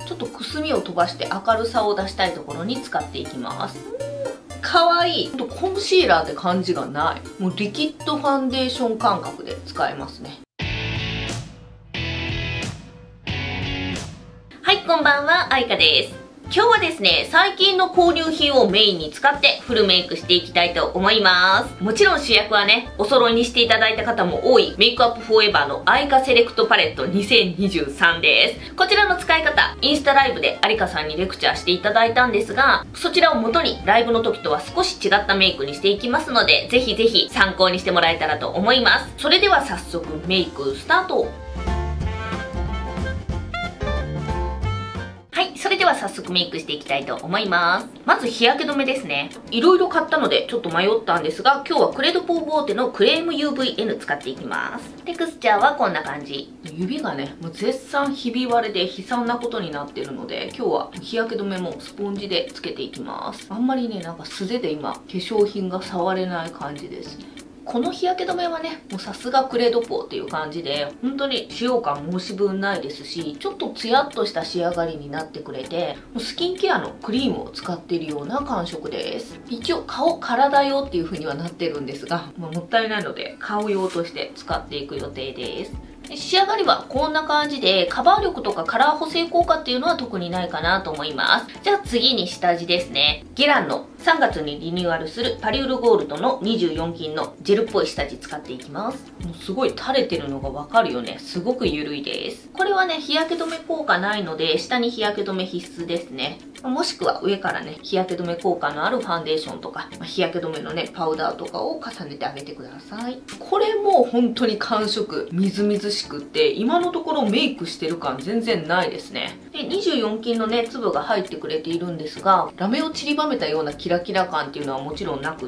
ちょっとくすみを飛ばして明るさを出したいところに使っていきます。かわいい。ほんとコンシーラーって感じがない。もうリキッドファンデーション感覚で使えますね。はい、こんばんは、あいかです。今日はですね、最近の購入品をメインに使ってフルメイクしていきたいと思います。もちろん主役はね、お揃いにしていただいた方も多いメイクアップフォーエバーのアイカセレクトパレット2023です。こちらの使い方、インスタライブでありかさんにレクチャーしていただいたんですが、そちらを元にライブの時とは少し違ったメイクにしていきますので、ぜひぜひ参考にしてもらえたらと思います。それでは早速メイクスタート。それでは早速メイクしていきたいと思います。まず日焼け止めですね。いろいろ買ったのでちょっと迷ったんですが、今日はクレドポーボーテのクレーム UVN 使っていきます。テクスチャーはこんな感じ。指がね、もう絶賛ひび割れで悲惨なことになってるので、今日は日焼け止めもスポンジでつけていきます。あんまりね、なんか素手で今、化粧品が触れない感じですね。この日焼け止めはね、もうさすがクレドポーっていう感じで、本当に使用感申し分ないですし、ちょっとツヤっとした仕上がりになってくれて、もうスキンケアのクリームを使っているような感触です。一応顔、体用っていう風にはなってるんですが、もったいないので顔用として使っていく予定です。仕上がりはこんな感じで、カバー力とかカラー補正効果っていうのは特にないかなと思います。じゃあ次に下地ですね。ゲランの3月にリニューアルするパリウルゴールドの24金のジェルっぽい下地使っていきます。もうすごい垂れてるのがわかるよね。すごく緩いです。これはね、日焼け止め効果ないので、下に日焼け止め必須ですね。もしくは上からね、日焼け止め効果のあるファンデーションとか、日焼け止めのね、パウダーとかを重ねてあげてください。これも本当に感触、みずみずしくって、今のところメイクしてる感全然ないですね。で、24金のね、粒が入ってくれているんですが、ラメを散りばめたようなキラキラ感っていうのはもちろんなくって、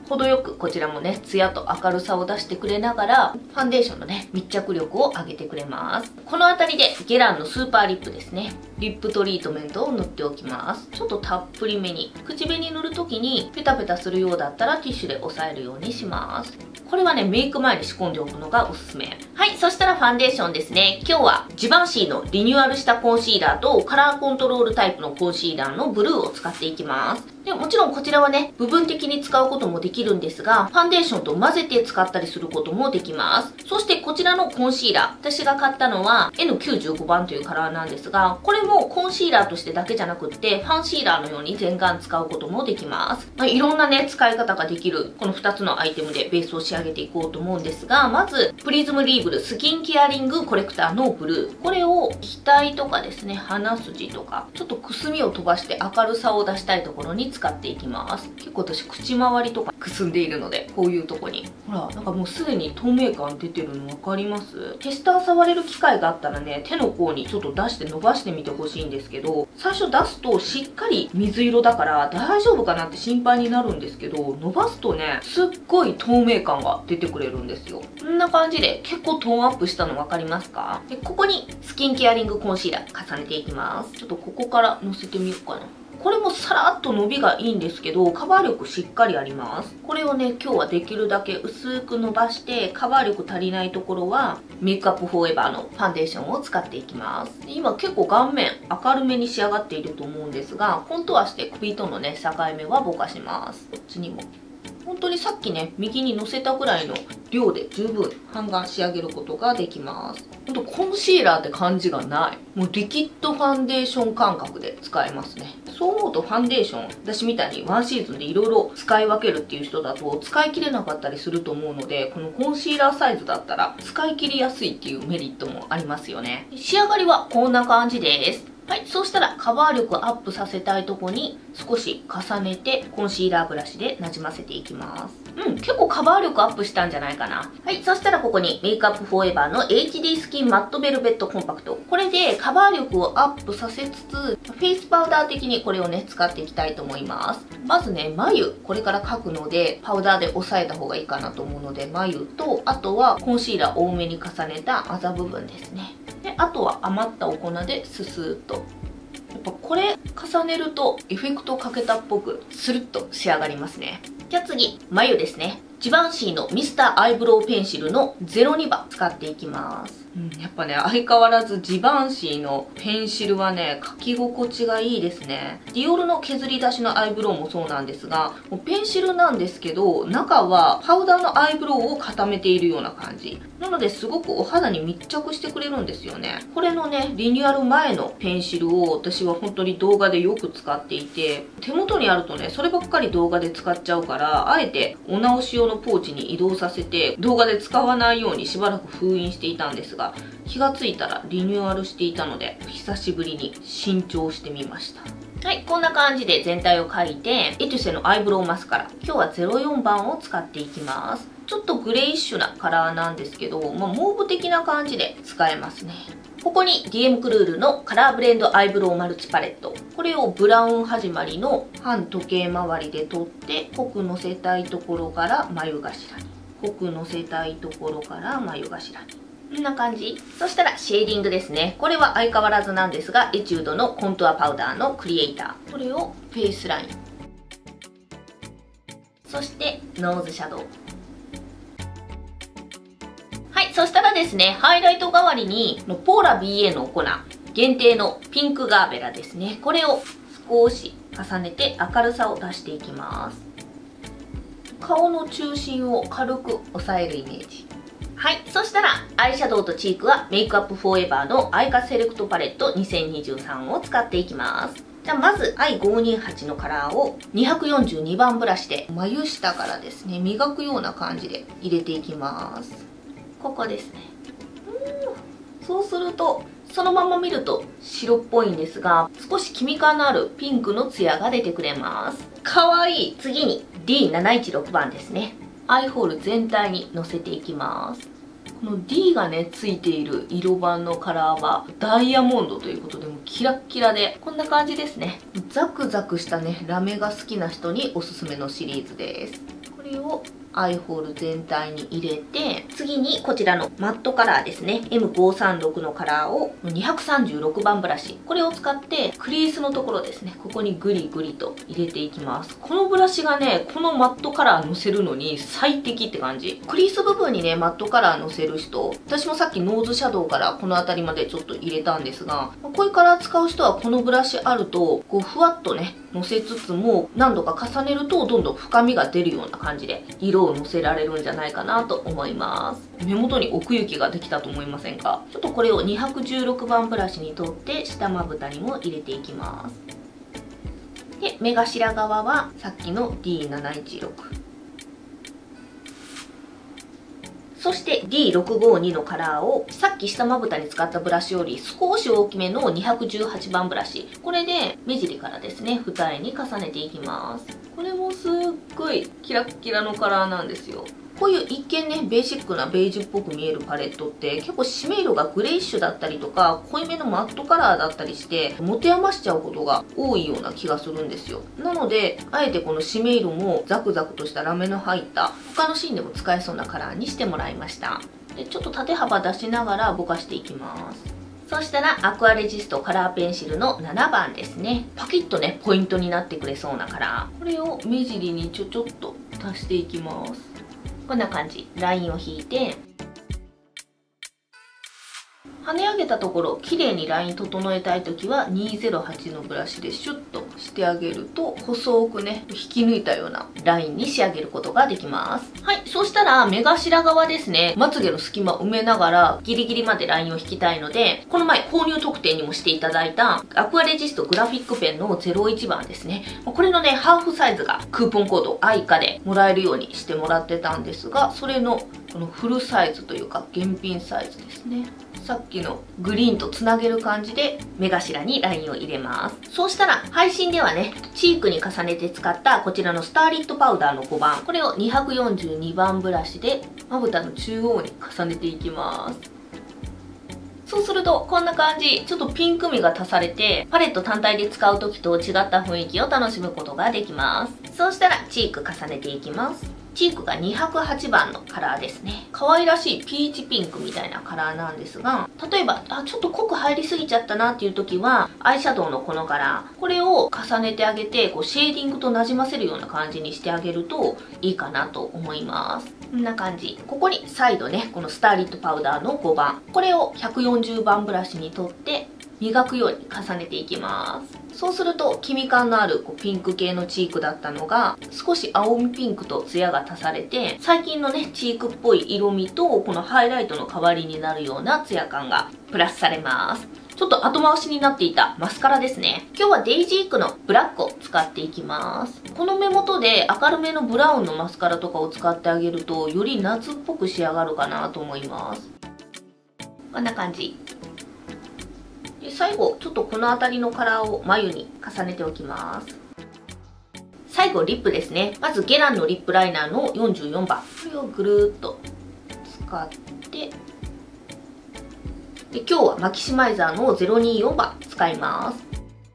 程よくこちらもね、ツヤと明るさを出してくれながら、ファンデーションのね、密着力を上げてくれます。この辺りでゲランのスーパーリップですね。リップトリートメントを塗っておきます。ちょっとたっぷりめに。口紅塗るときにペタペタするようだったらティッシュで押さえるようにします。これはね、メイク前に仕込んでおくのがおすすめ。はい、そしたらファンデーションですね。今日はジバンシーのリニューアルしたコンシーラーとカラーコントロールタイプのコンシーラーのブルーを使っていきます。でもちろんこちらはね、部分的に使うこともできるんですが、ファンデーションと混ぜて使ったりすることもできます。そしてこちらのコンシーラー、私が買ったのは N95 番というカラーなんですが、これもコンシーラーとしてだけじゃなくって、ファンシーラーのように全顔使うこともできます。いろんなね、使い方ができるこの2つのアイテムでベースを仕上げていこうと思うんですが、まず、プリズムリーブルスキンケアリングコレクターのブルー。これを額とかですね、鼻筋とか、ちょっとくすみを飛ばして明るさを出したいところに使っていきます。結構私口周りとかくすんでいるので、こういうとこにほら、なんかもうすでに透明感出てるの分かります？テスター触れる機会があったらね、手の甲にちょっと出して伸ばしてみてほしいんですけど、最初出すとしっかり水色だから大丈夫かなって心配になるんですけど、伸ばすとね、すっごい透明感が出てくれるんですよ。こんな感じで結構トーンアップしたの分かりますか？で、ここにスキンケアリングコンシーラー重ねていきます。ちょっとここからのせてみようかな。これもさらっと伸びがいいんですけど、カバー力しっかりあります。これをね、今日はできるだけ薄く伸ばして、カバー力足りないところは、メイクアップフォーエバーのファンデーションを使っていきます。今結構顔面明るめに仕上がっていると思うんですが、コントゥアして首とのね、境目はぼかします。こっちにも。本当にさっきね、右にのせたぐらいの量で十分半眼仕上げることができます。ほんとコンシーラーって感じがない。もうリキッドファンデーション感覚で使えますね。そう思うとファンデーション、私みたいにワンシーズンでいろいろ使い分けるっていう人だと使い切れなかったりすると思うので、このコンシーラーサイズだったら使い切りやすいっていうメリットもありますよね。仕上がりはこんな感じです。はい、そうしたらカバー力アップさせたいとこに少し重ねてコンシーラーブラシでなじませていきます。結構カバー力アップしたんじゃないかな。はい、そしたらここにメイクアップフォーエバーの HD スキンマットベルベットコンパクト。これでカバー力をアップさせつつ、フェイスパウダー的にこれをね、使っていきたいと思います。まずね、眉、これから描くので、パウダーで押さえた方がいいかなと思うので、眉と、あとはコンシーラー多めに重ねたあざ部分ですね。で、あとは余ったお粉でススーッと。やっぱこれ重ねるとエフェクトかけたっぽくスルッと仕上がりますね。じゃあ次、眉ですね。ジバンシーのミスターアイブロウペンシルの02番使っていきます。 やっぱね、相変わらずジバンシーのペンシルはね、描き心地がいいですね。ディオールの削り出しのアイブロウもそうなんですが、もうペンシルなんですけど、中はパウダーのアイブロウを固めているような感じ。なのですごくお肌に密着してくれるんですよね。これのね、リニューアル前のペンシルを私は本当に動画でよく使っていて、手元にあるとね、そればっかり動画で使っちゃうから、あえてお直し用のポーチに移動させて、動画で使わないようにしばらく封印していたんですが、気がついたらリニューアルしていたので、久しぶりに新調してみました。はい、こんな感じで全体を描いて、エトゥセのアイブロウマスカラ、今日は04番を使っていきます。ちょっとグレイッシュなカラーなんですけど、モーブ的な感じで使えますね。ここに DM クルールのカラーブレンドアイブロウマルチパレット。これをブラウン始まりの半時計回りで取って、濃くのせたいところから眉頭に。濃くのせたいところから眉頭に。こんな感じ。そしたらシェーディングですね。これは相変わらずなんですが、エチュードのコントゥアパウダーのクリエイター。これをフェイスライン。そしてノーズシャドウ。はい、そしたらですね、ハイライト代わりにポーラ BA の粉限定のピンクガーベラですね。これを少し重ねて明るさを出していきます。顔の中心を軽く押さえるイメージ。はい、そしたらアイシャドウとチークはメイクアップフォーエバーのアイカセレクトパレット2023を使っていきます。じゃあまず I528 のカラーを242番ブラシで眉下からですね、磨くような感じで入れていきます。ここですね。そうするとそのまま見ると白っぽいんですが、少し黄み感のあるピンクのツヤが出てくれます。かわいい。次に D716 番ですね。アイホール全体にのせていきます。この D がねついている色番のカラーはダイヤモンドということで、もうキラッキラでこんな感じですね。ザクザクしたねラメが好きな人におすすめのシリーズです。これをアイホール全体に入れて、次にこちらのマットカラーですね。M536 のカラーを236番ブラシ。これを使ってクリースのところですね。ここにグリグリと入れていきます。このブラシがね、このマットカラーのせるのに最適って感じ。クリース部分にね、マットカラーのせる人、私もさっきノーズシャドウからこの辺りまでちょっと入れたんですが、こういうカラー使う人はこのブラシあると、こうふわっとね、のせつつも何度か重ねるとどんどん深みが出るような感じで色をのせられるんじゃないかなと思います。目元に奥行きができたと思いませんか？ちょっとこれを216番ブラシに取って下まぶたにも入れていきます。で目頭側はさっきの D716、そして D652 のカラーをさっき下まぶたに使ったブラシより少し大きめの218番ブラシ、これで目尻からですね二重に重ねていきます。これもすっごいキラッキラのカラーなんですよ。こういう一見ねベーシックなベージュっぽく見えるパレットって結構締め色がグレイッシュだったりとか濃いめのマットカラーだったりして持て余しちゃうことが多いような気がするんですよ。なのであえてこの締め色もザクザクとしたラメの入った他のシーンでも使えそうなカラーにしてもらいました。でちょっと縦幅出しながらぼかしていきます。そしたらアクアレジストカラーペンシルの7番ですね。パキッとねポイントになってくれそうなカラー、これを目尻にちょっと足していきます。こんな感じ。ラインを引いて跳ね上げたところ綺麗にライン整えたい時は208のブラシでシュッとしてあげると細くね引き抜いたようなラインに仕上げることができます。はい、そしたら目頭側ですね、まつげの隙間を埋めながらギリギリまでラインを引きたいので、この前購入特典にもしていただいたアクアレジストグラフィックペンの01番ですね。これのねハーフサイズがクーポンコードアイカでもらえるようにしてもらってたんですが、それのこのフルサイズというか現品サイズですね。さっきのグリーンとつなげる感じで目頭にラインを入れます。そうしたら配信ではねチークに重ねて使ったこちらのスターリットパウダーの5番、これを242番ブラシでまぶたの中央に重ねていきます。そうするとこんな感じ、ちょっとピンクみが足されてパレット単体で使う時と違った雰囲気を楽しむことができます。そうしたらチーク重ねていきます。 チークが208番のカラーですね。可愛らしいピーチピンクみたいなカラーなんですが、例えばちょっと濃く入りすぎちゃったなっていう時はアイシャドウのこのカラー、これを重ねてあげてこうシェーディングとなじませるような感じにしてあげるといいかなと思います。こんな感じ。ここに再度ね、このスターリットパウダーの5番、これを140番ブラシに取って磨くように重ねていきます。そうすると黄み感のあるピンク系のチークだったのが少し青みピンクとツヤが足されて、最近のねチークっぽい色味とこのハイライトの代わりになるようなツヤ感がプラスされます。ちょっと後回しになっていたマスカラですね。今日はデイジークのブラックを使っていきます。この目元で明るめのブラウンのマスカラとかを使ってあげるとより夏っぽく仕上がるかなと思います。こんな感じで、最後ちょっとこの辺りのカラーを眉に重ねておきます。最後リップですね。まずゲランのリップライナーの44番、これをぐるーっと使って、で今日はマキシマイザーの024番使います。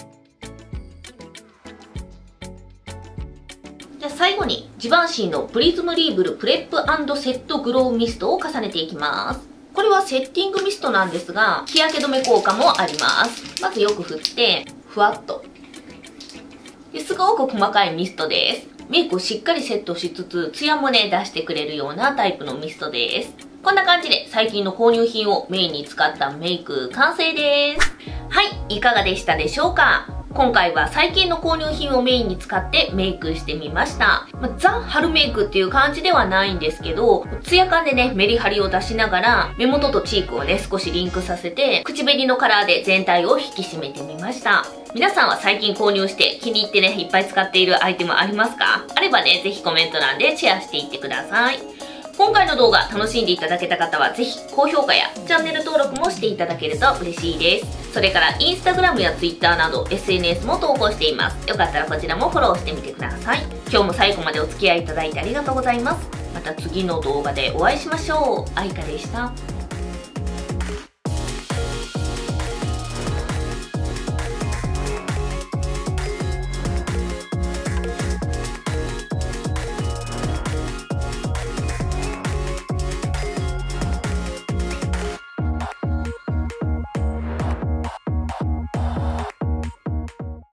じゃあ最後にジバンシーのプリズムリーブルプレップ&セットグロウミストを重ねていきます。これはセッティングミストなんですが、日焼け止め効果もあります。まずよく振って、ふわっと。すごく細かいミストです。メイクをしっかりセットしつつ、ツヤもね、出してくれるようなタイプのミストです。こんな感じで最近の購入品をメインに使ったメイク完成です。はい、いかがでしたでしょうか？今回は最近の購入品をメインに使ってメイクしてみました。ザ・春メイクっていう感じではないんですけど、ツヤ感でね、メリハリを出しながら、目元とチークをね、少しリンクさせて、口紅のカラーで全体を引き締めてみました。皆さんは最近購入して気に入ってね、いっぱい使っているアイテムありますか？あればね、ぜひコメント欄でシェアしていってください。今回の動画楽しんでいただけた方はぜひ高評価やチャンネル登録もしていただけると嬉しいです。それからインスタグラムやツイッターなど SNS も投稿しています。よかったらこちらもフォローしてみてください。今日も最後までお付き合いいただいてありがとうございます。また次の動画でお会いしましょう。あいかでした。